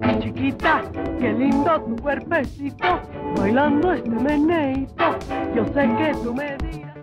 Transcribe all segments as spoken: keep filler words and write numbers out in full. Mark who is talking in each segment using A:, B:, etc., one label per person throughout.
A: Chiquita, qué lindo tu cuerpecito, bailando este meneíto, yo sé que tú me dirás.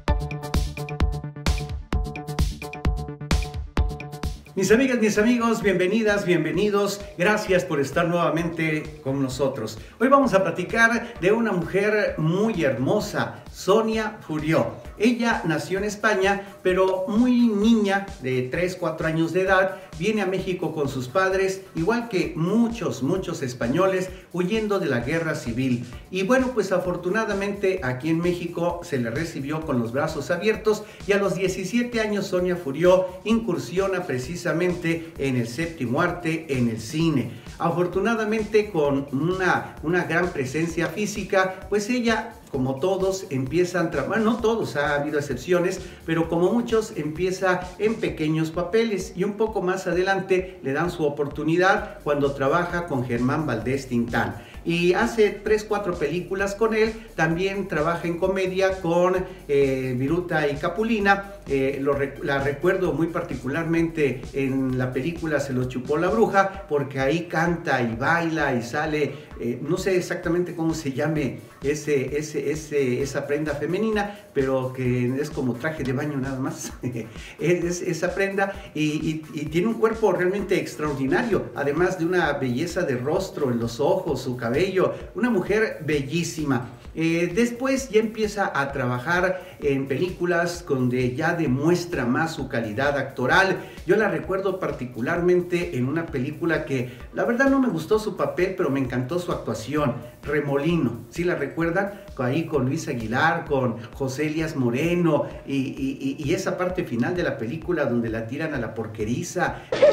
B: Mis amigas, mis amigos, bienvenidas, bienvenidos. Gracias por estar nuevamente con nosotros. Hoy vamos a platicar de una mujer muy hermosa, Sonia Furió. Ella nació en España, pero muy niña, de tres, cuatro años de edad, viene a México con sus padres, igual que muchos, muchos españoles, huyendo de la guerra civil. Y bueno, pues afortunadamente aquí en México se le recibió con los brazos abiertos y a los diecisiete años Sonia Furió incursiona precisamente en el séptimo arte, en el cine. Afortunadamente con una, una gran presencia física, pues ella, como todos, empiezan, bueno, no todos, ha habido excepciones, pero como muchos, empieza en pequeños papeles y un poco más adelante le dan su oportunidad cuando trabaja con Germán Valdés Tintán. Y hace tres, cuatro películas con él. También trabaja en comedia con eh, Viruta y Capulina. Eh, lo, la recuerdo muy particularmente en la película Se lo chupó la bruja, porque ahí canta y baila y sale, eh, no sé exactamente cómo se llame ese, ese, ese, esa prenda femenina, pero que es como traje de baño nada más. es esa prenda y, y, y tiene un cuerpo realmente extraordinario, además de una belleza de rostro, en los ojos, su cabello, una mujer bellísima. Eh, después ya empieza a trabajar en películas donde ya demuestra más su calidad actoral. Yo la recuerdo particularmente en una película que la verdad no me gustó su papel, pero me encantó su actuación, Remolino. ¿Sí la recuerdan? Ahí con Luis Aguilar, con José Elías Moreno y, y, y esa parte final de la película donde la tiran a la porqueriza.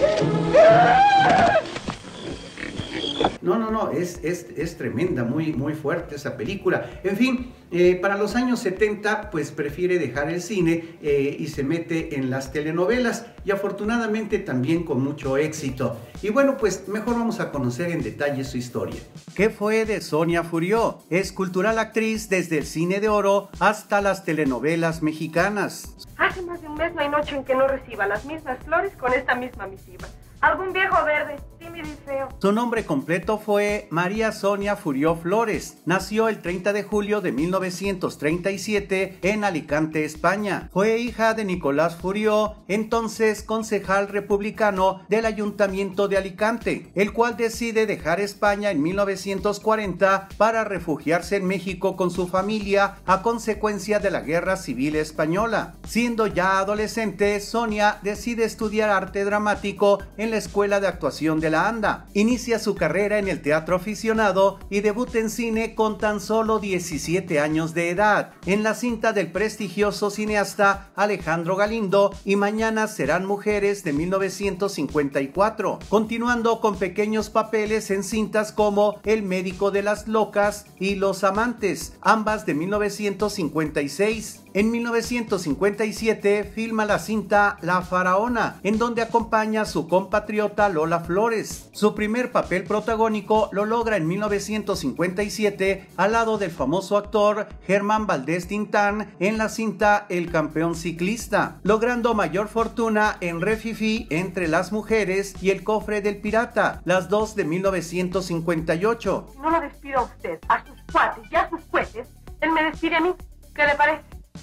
B: No, no, no, es, es, es tremenda, muy, muy fuerte esa película. En fin, eh, para los años setenta, pues prefiere dejar el cine eh, y se mete en las telenovelas y afortunadamente también con mucho éxito. Y bueno, pues mejor vamos a conocer en detalle su historia. ¿Qué fue de Sonia Furió? Es cultural actriz desde el cine de oro hasta las telenovelas mexicanas.
C: Hace más de un mes no hay noche en que no reciba las mismas flores con esta misma misiva. Algún viejo verde, tímido y feo.
B: Su nombre completo fue María Sonia Furió Flores. Nació el treinta de julio de mil novecientos treinta y siete en Alicante, España. Fue hija de Nicolás Furió, entonces concejal republicano del Ayuntamiento de Alicante, el cual decide dejar España en mil novecientos cuarenta para refugiarse en México con su familia a consecuencia de la Guerra Civil Española. Siendo ya adolescente, Sonia decide estudiar arte dramático en la Escuela de Actuación de la ANDA. Inicia su carrera en el teatro aficionado y debuta en cine con tan solo diecisiete años de edad, en la cinta del prestigioso cineasta Alejandro Galindo y Mañana serán mujeres de mil novecientos cincuenta y cuatro, continuando con pequeños papeles en cintas como El médico de las locas y Los amantes, ambas de mil novecientos cincuenta y seis. En mil novecientos cincuenta y siete filma la cinta La Faraona, en donde acompaña a su compatriota Lola Flores. Su primer papel protagónico lo logra en mil novecientos cincuenta y siete al lado del famoso actor Germán Valdés Tintán en la cinta El campeón ciclista, logrando mayor fortuna en Re Fifi, Entre las mujeres y El cofre del pirata, las dos de mil novecientos cincuenta y ocho.
C: Si no lo despido a usted, a sus cuates y a sus jueces, él me despide a mí. ¿Qué le parece?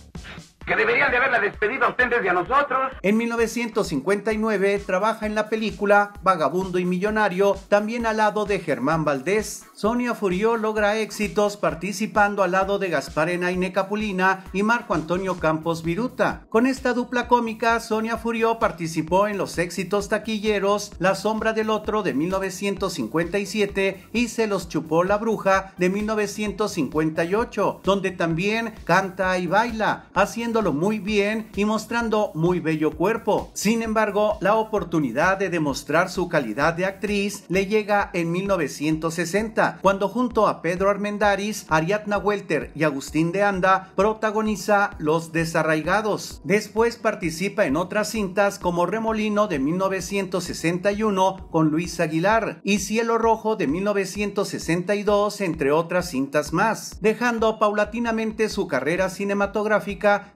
D: Que deberían de haberla despedido a usted desde a nosotros.
B: En mil novecientos cincuenta y nueve trabaja en la película Vagabundo y Millonario, también al lado de Germán Valdés. Sonia Furió logra éxitos participando al lado de Gaspar Enaine Capulina y Marco Antonio Campos Viruta. Con esta dupla cómica, Sonia Furió participó en los éxitos taquilleros La sombra del otro de mil novecientos cincuenta y siete y Se los chupó la bruja de mil novecientos cincuenta y ocho, donde también canta y baila, haciendo muy bien y mostrando muy bello cuerpo. Sin embargo, la oportunidad de demostrar su calidad de actriz le llega en mil novecientos sesenta, cuando junto a Pedro Armendáriz, Ariadna Welter y Agustín de Anda protagoniza Los desarraigados. Después participa en otras cintas como Remolino de mil novecientos sesenta y uno con Luis Aguilar y Cielo Rojo de mil novecientos sesenta y dos, entre otras cintas más, dejando paulatinamente su carrera cinematográfica para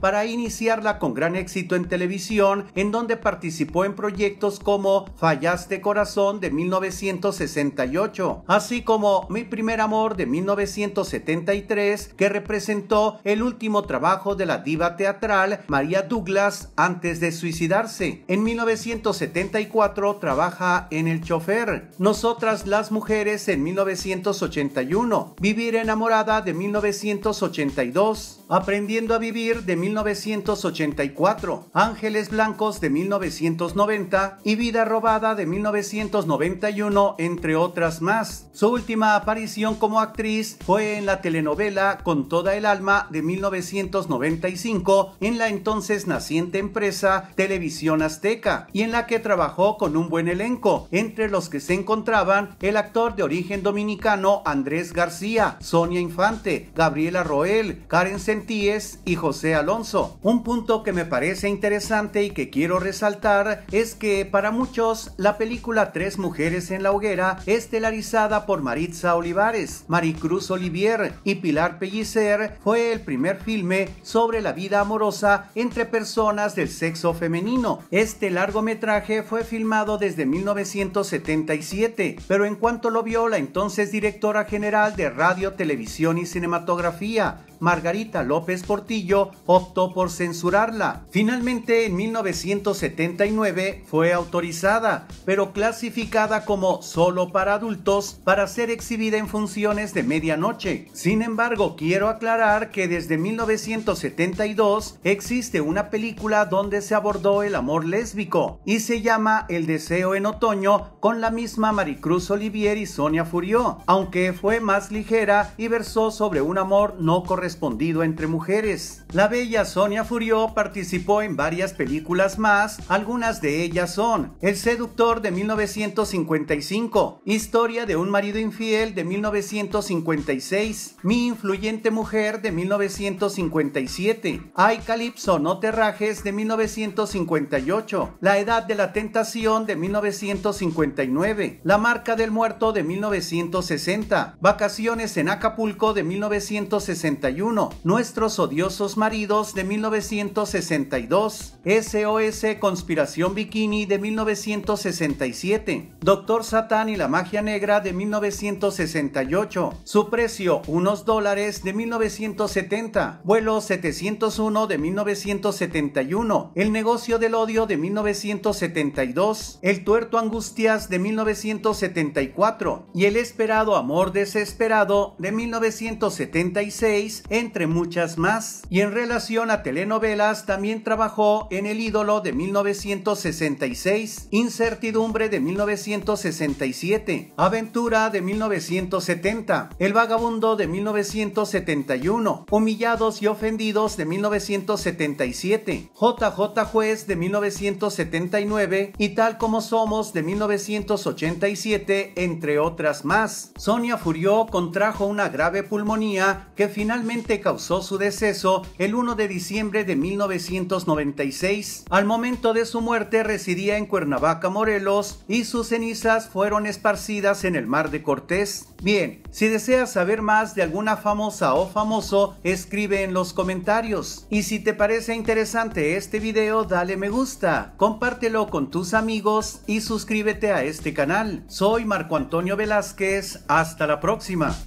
B: para iniciarla con gran éxito en televisión, en donde participó en proyectos como Fallaste Corazón de mil novecientos sesenta y ocho, así como Mi Primer Amor de mil novecientos setenta y tres, que representó el último trabajo de la diva teatral María Douglas antes de suicidarse. En mil novecientos setenta y cuatro trabaja en El Chofer, Nosotras las Mujeres en mil novecientos ochenta y uno, Vivir Enamorada de mil novecientos ochenta y dos, Aprendiendo a Vivir de mil novecientos ochenta y cuatro, Ángeles Blancos de mil novecientos noventa y Vida Robada de mil novecientos noventa y uno, entre otras más. Su última aparición como actriz fue en la telenovela Con Toda el Alma de mil novecientos noventa y cinco, en la entonces naciente empresa Televisión Azteca, y en la que trabajó con un buen elenco, entre los que se encontraban el actor de origen dominicano Andrés García, Sonia Infante, Gabriela Roel, Karen Sentíes y José Alonso. Un punto que me parece interesante y que quiero resaltar es que para muchos la película Tres Mujeres en la Hoguera, estelarizada por Maritza Olivares, Maricruz Olivier y Pilar Pellicer, fue el primer filme sobre la vida amorosa entre personas del sexo femenino. Este largometraje fue filmado desde mil novecientos setenta y siete, pero en cuanto lo vio la entonces directora general de Radio, Televisión y Cinematografía, Margarita López Portillo, optó por censurarla. Finalmente, en mil novecientos setenta y nueve fue autorizada, pero clasificada como solo para adultos, para ser exhibida en funciones de medianoche. Sin embargo, quiero aclarar que desde mil novecientos setenta y dos existe una película donde se abordó el amor lésbico y se llama El Deseo en Otoño, con la misma Maricruz Olivier y Sonia Furió, aunque fue más ligera y versó sobre un amor no correspondido entre mujeres. La bella Sonia Furió participó en varias películas más, algunas de ellas son El Seductor de mil novecientos cincuenta y cinco, Historia de un marido infiel de mil novecientos cincuenta y seis, Mi influyente mujer de mil novecientos cincuenta y siete, Ay Calipso no te rajes de mil novecientos cincuenta y ocho, La edad de la tentación de mil novecientos cincuenta y nueve, La marca del muerto de mil novecientos sesenta, Vacaciones en Acapulco de mil novecientos sesenta y uno, Nuestros odiosos maridos de mil novecientos sesenta y dos, S O S Conspiración Bikini de mil novecientos sesenta y siete, Doctor Satán y la magia negra de mil novecientos sesenta y ocho, Su precio unos dólares de mil novecientos setenta, Vuelo setecientos uno de mil novecientos setenta y uno, El negocio del odio de mil novecientos setenta y dos, El tuerto Angustias de mil novecientos setenta y cuatro y El esperado amor desesperado de mil novecientos setenta y seis, entre muchas más. Y en relación a telenovelas, también trabajó en El ídolo de mil novecientos sesenta y seis, Incertidumbre de mil novecientos sesenta y siete, Aventura de mil novecientos setenta, El vagabundo de mil novecientos setenta y uno, Humillados y ofendidos de mil novecientos setenta y siete, J J Juez de mil novecientos setenta y nueve y Tal como somos de mil novecientos ochenta y siete, entre otras más. Sonia Furió contrajo una grave pulmonía que finalmente causó su deceso el primero de diciembre de mil novecientos noventa y seis. Al momento de su muerte residía en Cuernavaca, Morelos, y sus cenizas fueron esparcidas en el Mar de Cortés. Bien, si deseas saber más de alguna famosa o famoso, escribe en los comentarios. Y si te parece interesante este video, dale me gusta, compártelo con tus amigos y suscríbete a este canal. Soy Marco Antonio Velázquez, hasta la próxima.